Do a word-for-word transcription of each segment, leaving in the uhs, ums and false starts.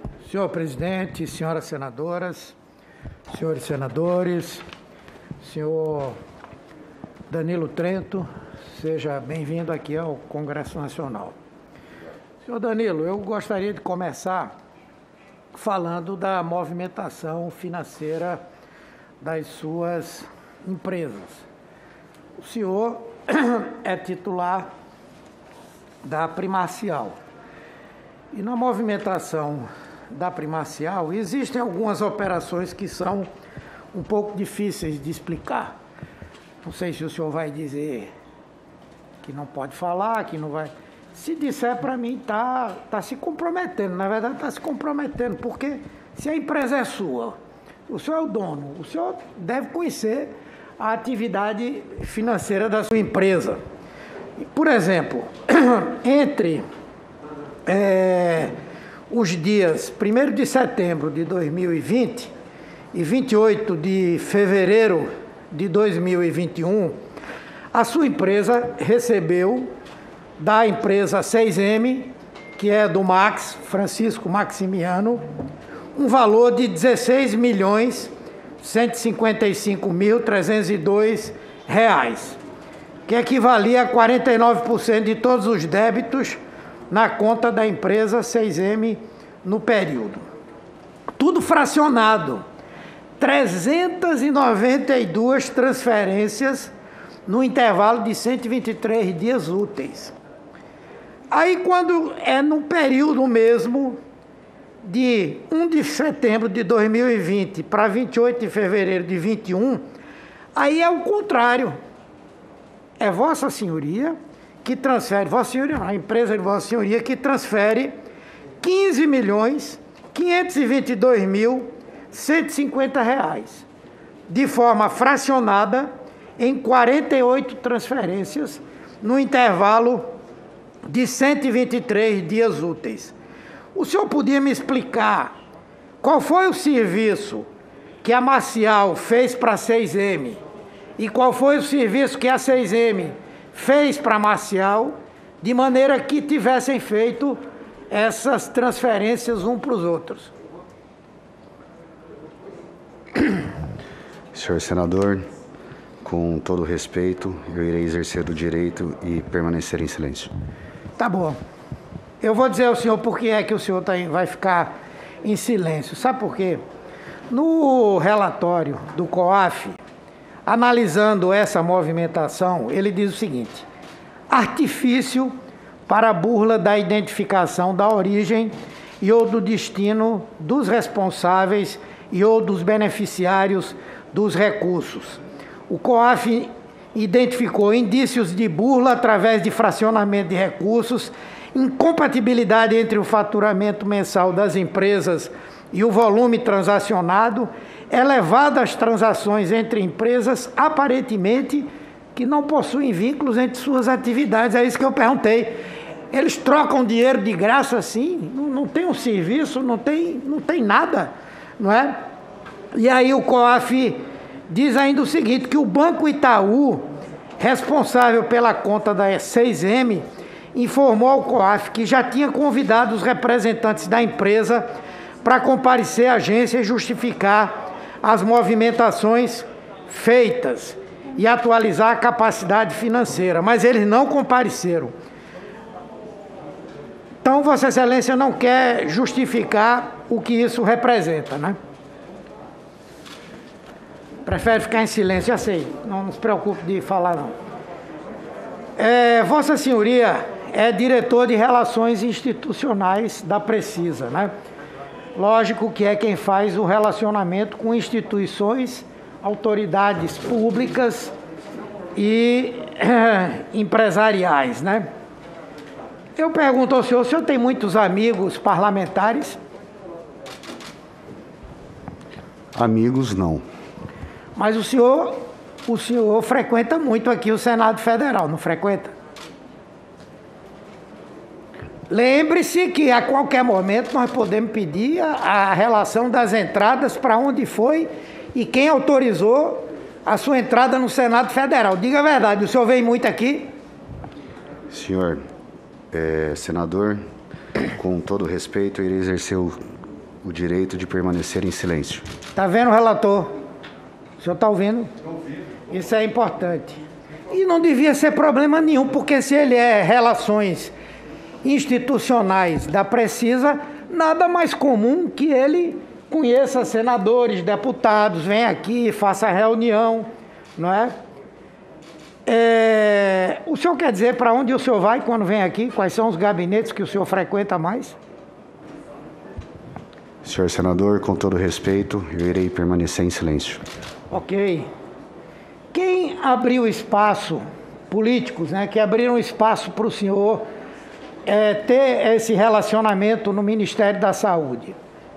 Senhor presidente, senhoras senadoras, senhores senadores, senhor Danilo Trento, seja bem-vindo aqui ao Congresso Nacional. Senhor Danilo, eu gostaria de começar falando da movimentação financeira das suas empresas. O senhor é titular da Primacial. E na movimentação da Primacial, existem algumas operações que são um pouco difíceis de explicar. Não sei se o senhor vai dizer que não pode falar, que não vai... Se disser para mim, está tá se comprometendo. Na verdade, está se comprometendo, porque se a empresa é sua, o senhor é o dono, o senhor deve conhecer a atividade financeira da sua empresa. Por exemplo, entre... É, os dias primeiro de setembro de dois mil e vinte e vinte e oito de fevereiro de dois mil e vinte e um, a sua empresa recebeu da empresa seis M, que é do Max, Francisco Maximiano, um valor de dezesseis milhões cento e cinquenta e cinco mil trezentos e dois reais, que equivalia a quarenta e nove por cento de todos os débitos na conta da empresa seis M no período. Tudo fracionado. trezentas e noventa e duas transferências no intervalo de cento e vinte e três dias úteis. Aí, quando é no período mesmo de primeiro de setembro de dois mil e vinte para vinte e oito de fevereiro de vinte e um, aí é o contrário. É Vossa Senhoria que transfere, Vossa Senhoria, a empresa de Vossa Senhoria que transfere quinze milhões quinhentos e vinte e dois mil cento e cinquenta reais, de forma fracionada em quarenta e oito transferências no intervalo de cento e vinte e três dias úteis. O senhor podia me explicar qual foi o serviço que a Marcial fez para a seis M e qual foi o serviço que a seis M fez para a Marcial, de maneira que tivessem feito essas transferências um para os outros? Senhor senador, com todo respeito, eu irei exercer o direito e permanecer em silêncio. Tá bom. Eu vou dizer ao senhor por que é que o senhor tá, vai ficar em silêncio. Sabe por quê? No relatório do COAF, analisando essa movimentação, ele diz o seguinte: artifício para burla da identificação da origem e ou do destino dos responsáveis e ou dos beneficiários dos recursos. O COAF identificou indícios de burla através de fracionamento de recursos, incompatibilidade entre o faturamento mensal das empresas e o volume transacionado, elevadas transações entre empresas, aparentemente, que não possuem vínculos entre suas atividades. É isso que eu perguntei. Eles trocam dinheiro de graça assim? Não, não tem um serviço, não tem, não tem nada, não é? E aí o COAF diz ainda o seguinte, que o Banco Itaú, responsável pela conta da seis M, informou ao COAF que já tinha convidado os representantes da empresa para comparecer à agência e justificar as movimentações feitas e atualizar a capacidade financeira, mas eles não compareceram. Então, Vossa Excelência não quer justificar o que isso representa, né? Prefere ficar em silêncio, já sei, não se preocupe de falar, não. É, Vossa Senhoria é diretor de Relações Institucionais da Precisa, né? Lógico que é quem faz o relacionamento com instituições, autoridades públicas e eh, empresariais, né? Eu pergunto ao senhor, o senhor tem muitos amigos parlamentares? Amigos, não. Mas o senhor, o senhor frequenta muito aqui o Senado Federal, não frequenta? Lembre-se que a qualquer momento nós podemos pedir a, a relação das entradas, para onde foi e quem autorizou a sua entrada no Senado Federal. Diga a verdade, o senhor vem muito aqui? Senhor, é, senador, com todo respeito, eu irei exercer o o direito de permanecer em silêncio. Está vendo, relator? O senhor está ouvindo? Isso é importante. E não devia ser problema nenhum, porque se ele é relações institucionais da Precisa, nada mais comum que ele conheça senadores, deputados, venha aqui, faça reunião, não é? É, o senhor quer dizer para onde o senhor vai quando vem aqui? Quais são os gabinetes que o senhor frequenta mais? Senhor senador, com todo respeito, eu irei permanecer em silêncio. Ok. Quem abriu espaço, políticos, né, que abriram espaço para o senhor é, ter esse relacionamento no Ministério da Saúde?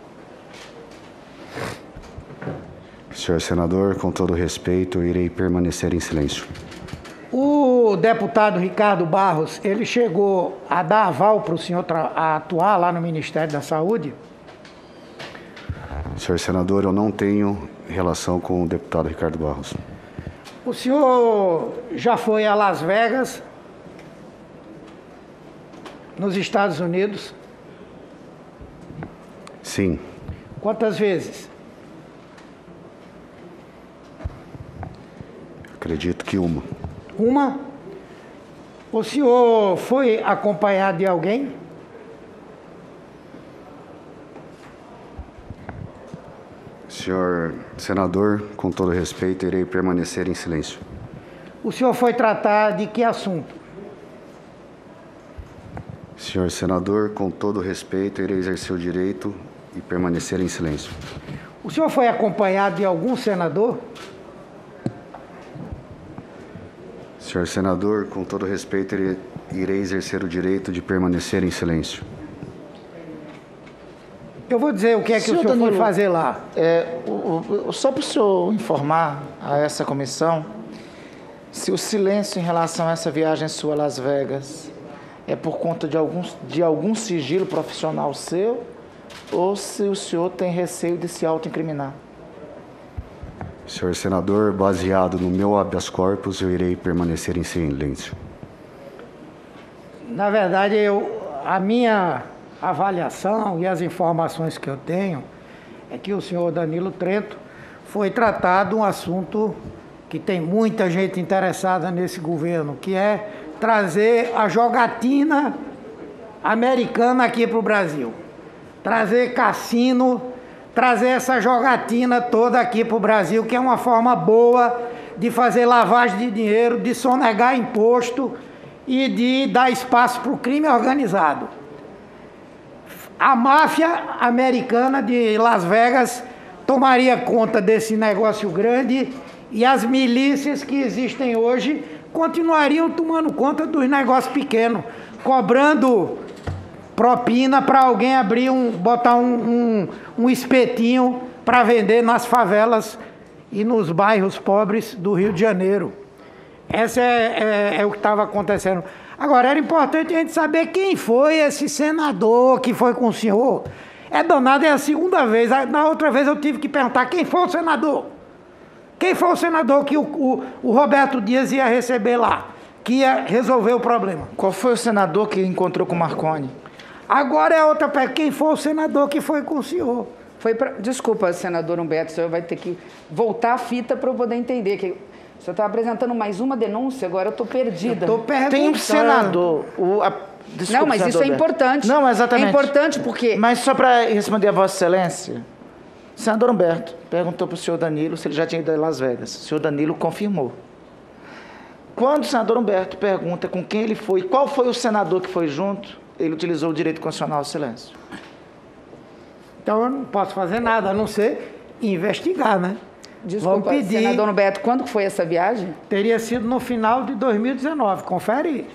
Senhor senador, com todo respeito, eu irei permanecer em silêncio. O deputado Ricardo Barros, ele chegou a dar aval para o senhor a atuar lá no Ministério da Saúde? Senhor senador, eu não tenho relação com o deputado Ricardo Barros. O senhor já foi a Las Vegas, nos Estados Unidos? Sim. Quantas vezes? Acredito que uma. Uma? O senhor foi acompanhado de alguém? Senhor senador, com todo respeito, irei permanecer em silêncio. O senhor foi tratar de que assunto? Senhor senador, com todo respeito, irei exercer o direito e permanecer em silêncio. O senhor foi acompanhado de algum senador? Senhor senador, com todo respeito, irei, irei exercer o direito de permanecer em silêncio. Eu vou dizer o que é que senhor o senhor Danilo, foi fazer lá. É, o, o, só para o senhor informar a essa comissão, se o silêncio em relação a essa viagem sua a Las Vegas é por conta de algum, de algum sigilo profissional seu, ou se o senhor tem receio de se autoincriminar. Senhor senador, baseado no meu habeas corpus, eu irei permanecer em silêncio. Na verdade, eu, a minha avaliação e as informações que eu tenho é que o senhor Danilo Trento foi tratado um assunto que tem muita gente interessada nesse governo, que é trazer a jogatina americana aqui para o Brasil. Trazer cassino, trazer essa jogatina toda aqui para o Brasil, que é uma forma boa de fazer lavagem de dinheiro, de sonegar imposto e de dar espaço para o crime organizado. A máfia americana de Las Vegas tomaria conta desse negócio grande e as milícias que existem hoje continuariam tomando conta dos negócios pequenos, cobrando propina para alguém abrir um, botar um, um, um espetinho para vender nas favelas e nos bairros pobres do Rio de Janeiro. Esse é, é, é o que estava acontecendo. Agora, era importante a gente saber quem foi esse senador que foi com o senhor. É danado, é a segunda vez. Na outra vez eu tive que perguntar quem foi o senador. Quem foi o senador que o, o, o Roberto Dias ia receber lá, que ia resolver o problema. Qual foi o senador que encontrou com o Marconi? Agora é outra pergunta. Quem foi o senador que foi com o senhor? Foi pra... Desculpa, senador Humberto, o senhor vai ter que voltar a fita para eu poder entender. Que... O senhor está apresentando mais uma denúncia, agora eu estou perdida. Estou perguntando. Tem um senador... O, a, desculpa, não, mas senador isso é Humberto. importante. Não, exatamente. É importante porque... Mas só para responder a Vossa Excelência, o senador Humberto perguntou para o senhor Danilo se ele já tinha ido a Las Vegas. O senhor Danilo confirmou. Quando o senador Humberto pergunta com quem ele foi, qual foi o senador que foi junto, ele utilizou o direito constitucional ao silêncio. Então eu não posso fazer nada, a não ser investigar, né? Desculpa, pedir... senador Humberto, quando foi essa viagem? Teria sido no final de dois mil e dezenove, confere aí.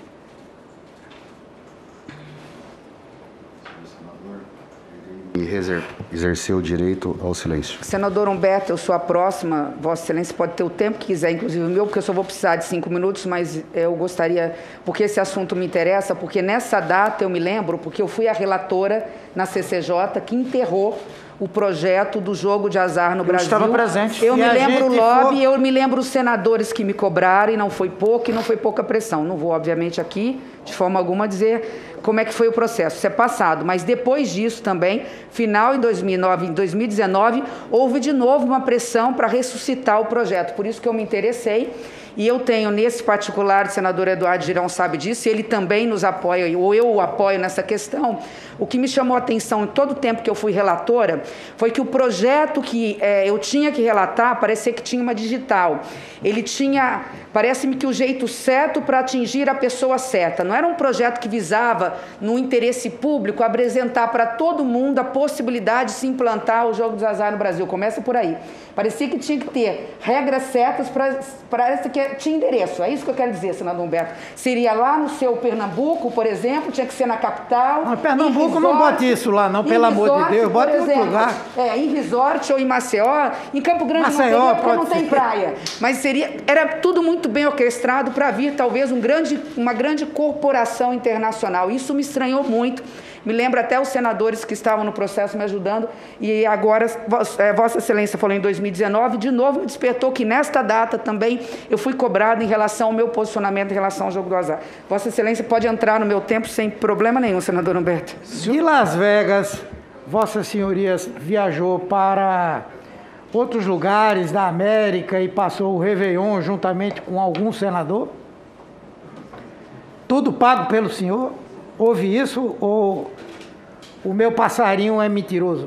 E exercer o direito ao silêncio. Senador Humberto, eu sou a próxima. Vossa Excelência pode ter o tempo que quiser, inclusive o meu, porque eu só vou precisar de cinco minutos, mas eu gostaria, porque esse assunto me interessa, porque nessa data eu me lembro, porque eu fui a relatora na C C J que enterrou o projeto do jogo de azar no Eu Brasil. estava presente. Eu E me a lembro o gente lobby, for- eu me lembro os senadores que me cobraram, e não foi pouco, e não foi pouca pressão. Não vou, obviamente, aqui, de forma alguma, dizer como é que foi o processo. Isso é passado. Mas depois disso também, final em dois mil e nove, em dois mil e dezenove, houve de novo uma pressão para ressuscitar o projeto. Por isso que eu me interessei. E eu tenho, nesse particular, o senador Eduardo Girão sabe disso, e ele também nos apoia, ou eu o apoio nessa questão. O que me chamou a atenção em todo o tempo que eu fui relatora foi que o projeto que é, eu tinha que relatar, parecia que tinha uma digital. Ele tinha, parece-me que o jeito certo para atingir a pessoa certa. Não era um projeto que visava, no interesse público, apresentar para todo mundo a possibilidade de se implantar o jogo dos azar no Brasil. Começa por aí. Parecia que tinha que ter regras certas para essa que tinha endereço. É isso que eu quero dizer, senador Humberto. Seria lá no seu Pernambuco, por exemplo, tinha que ser na capital. Mas Pernambuco em não resort, bote isso lá, não, em pelo amor de resort, Deus, bote por em outro exemplo. lugar. É, em resort ou em Maceió. Em Campo Grande Maceió, não teria, porque pode não tem ser. praia. Mas seria, era tudo muito bem orquestrado para vir, talvez, um grande, uma grande corporação internacional. Isso me estranhou muito. Me lembra até os senadores que estavam no processo me ajudando, e agora, Vossa Excelência falou em dois mil e dezenove, de novo me despertou que nesta data também eu fui cobrado em relação ao meu posicionamento em relação ao jogo do azar. Vossa Excelência pode entrar no meu tempo sem problema nenhum, senador Humberto. De Las Vegas, Vossa Senhoria viajou para outros lugares da América e passou o Réveillon juntamente com algum senador? Tudo pago pelo senhor? Houve isso ou o meu passarinho é mentiroso?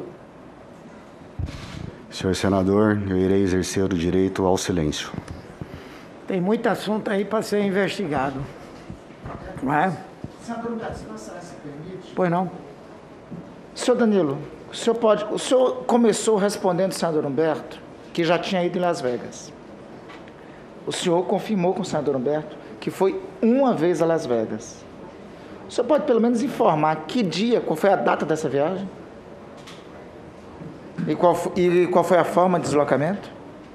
Senhor senador, eu irei exercer o direito ao silêncio. Tem muito assunto aí para ser investigado. Não é? Senador Humberto, se Vossa Excelência permite. Pois não? Senhor Danilo, o senhor, pode, o senhor começou respondendo ao senador Humberto que já tinha ido em Las Vegas. O senhor confirmou com o senador Humberto que foi uma vez a Las Vegas. O senhor pode pelo menos informar que dia, qual foi a data dessa viagem? E qual, e qual foi a forma de deslocamento?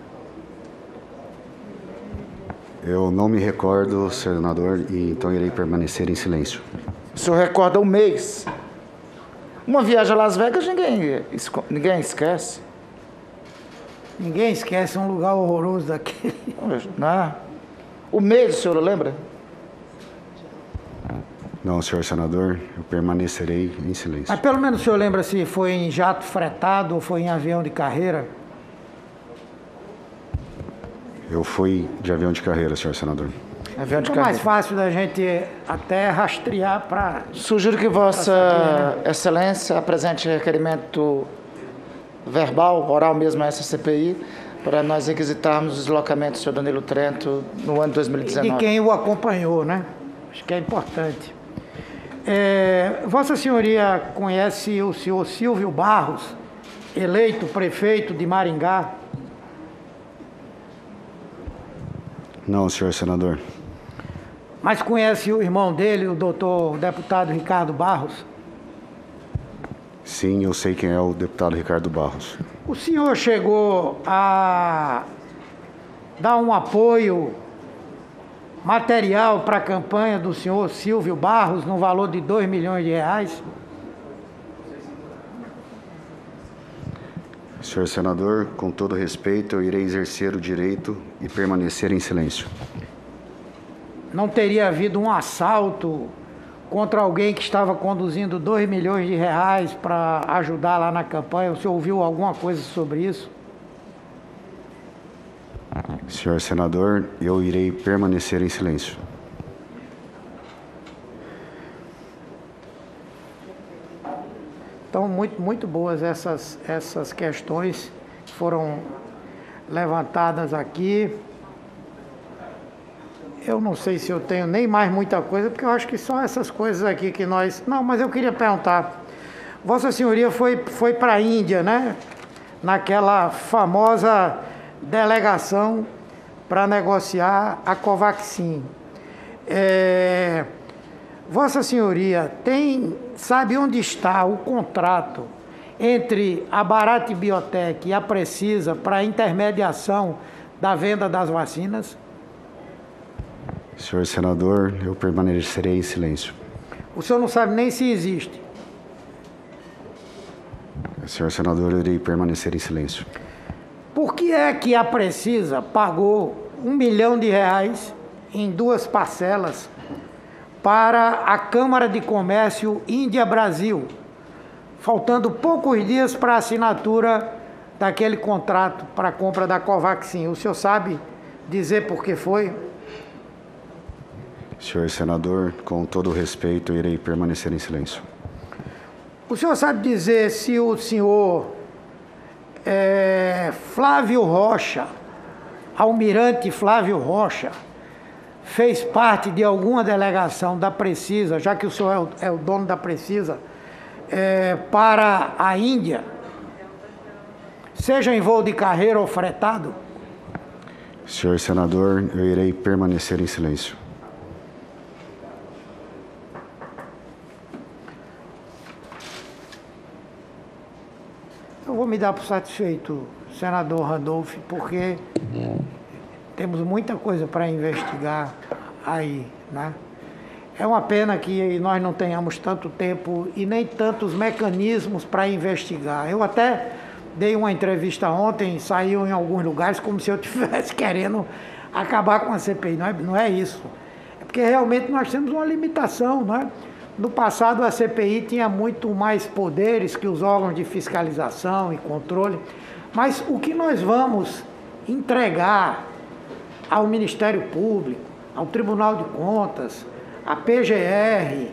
Eu não me recordo, senador, e então irei permanecer em silêncio. O senhor recorda o mês? Uma viagem a Las Vegas ninguém, ninguém esquece. Ninguém esquece um lugar horroroso daquele. Não. O mês, o senhor lembra? Não, senhor senador, eu permanecerei em silêncio. Mas pelo menos o senhor lembra se foi em jato fretado ou foi em avião de carreira? Eu fui de avião de carreira, senhor senador. Avião de É mais carreira. fácil da gente até rastrear para... Sugiro que Vossa Excelência apresente requerimento verbal, oral mesmo a essa C P I, para nós requisitarmos os deslocamentos do senhor Danilo Trento no ano dois mil e dezenove. de quem o acompanhou, né? Acho que é importante. É, Vossa Senhoria conhece o senhor Silvio Barros, eleito prefeito de Maringá? Não, senhor senador. Mas conhece o irmão dele, o doutor o deputado Ricardo Barros? Sim, eu sei quem é o deputado Ricardo Barros. O senhor chegou a dar um apoio material para a campanha do senhor Silvio Barros no valor de dois milhões de reais? Senhor senador, com todo respeito, eu irei exercer o direito e permanecer em silêncio. Não teria havido um assalto contra alguém que estava conduzindo dois milhões de reais para ajudar lá na campanha? O senhor ouviu alguma coisa sobre isso? Senhor senador, eu irei permanecer em silêncio. Então, muito, muito boas essas, essas questões que foram levantadas aqui. Eu não sei se eu tenho nem mais muita coisa, porque eu acho que são essas coisas aqui que nós... Não, mas eu queria perguntar. Vossa Senhoria foi, foi para a Índia, né? Naquela famosa delegação para negociar a Covaxin. É... Vossa Senhoria tem, sabe onde está o contrato entre a Bharat Biotech e a Precisa para a intermediação da venda das vacinas? Senhor senador, eu permanecerei em silêncio. O senhor não sabe nem se existe. Senhor senador, eu irei permanecer em silêncio. Por que é que a Precisa pagou um milhão de reais em duas parcelas para a Câmara de Comércio Índia-Brasil, faltando poucos dias para a assinatura daquele contrato para a compra da Covaxin? O senhor sabe dizer por que foi? Senhor senador, com todo o respeito, eu irei permanecer em silêncio. O senhor sabe dizer se o senhor é, Flávio Rocha, almirante Flávio Rocha, fez parte de alguma delegação da Precisa, já que o senhor é o, é o dono da Precisa, é, para a Índia, seja em voo de carreira ou fretado? Senhor senador, eu irei permanecer em silêncio. Eu vou me dar por satisfeito, senador Randolph, porque temos muita coisa para investigar aí, né? É uma pena que nós não tenhamos tanto tempo e nem tantos mecanismos para investigar. Eu até dei uma entrevista ontem, saiu em alguns lugares como se eu estivesse querendo acabar com a C P I. Não é, não é isso. É porque realmente nós temos uma limitação, não é? No passado, a C P I tinha muito mais poderes que os órgãos de fiscalização e controle, mas o que nós vamos entregar ao Ministério Público, ao Tribunal de Contas, à P G R,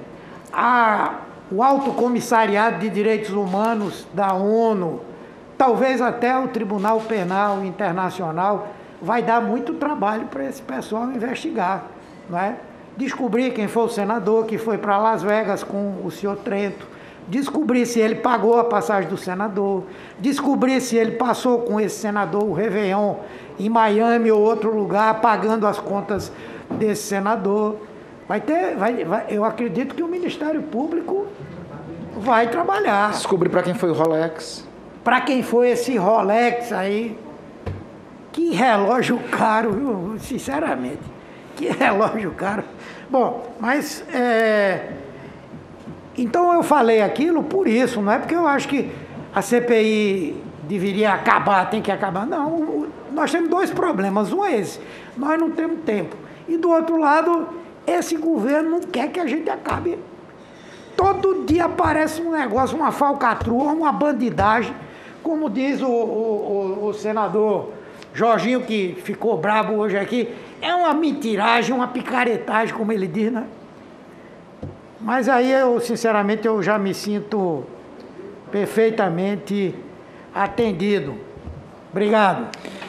ao Alto Comissariado de Direitos Humanos da ONU, talvez até ao Tribunal Penal Internacional, vai dar muito trabalho para esse pessoal investigar, não é? Descobrir quem foi o senador que foi para Las Vegas com o senhor Trento, descobrir se ele pagou a passagem do senador, descobrir se ele passou com esse senador o Réveillon em Miami ou outro lugar, pagando as contas desse senador. Vai ter, vai, vai, eu acredito que o Ministério Público vai trabalhar. Descobrir para quem foi o Rolex. Para quem foi esse Rolex aí. Que relógio caro, viu? Sinceramente. Que relógio caro. Bom, mas é, então eu falei aquilo por isso, não é porque eu acho que a C P I deveria acabar, tem que acabar. Não, nós temos dois problemas. Um é esse, nós não temos tempo. E do outro lado, esse governo não quer que a gente acabe. Todo dia aparece um negócio, uma falcatrua, uma bandidagem, como diz o, o, o, o senador Jorginho, que ficou brabo hoje aqui. É uma mentiragem, uma picaretagem, como ele diz, né? Mas aí eu, sinceramente, eu já me sinto perfeitamente atendido. Obrigado.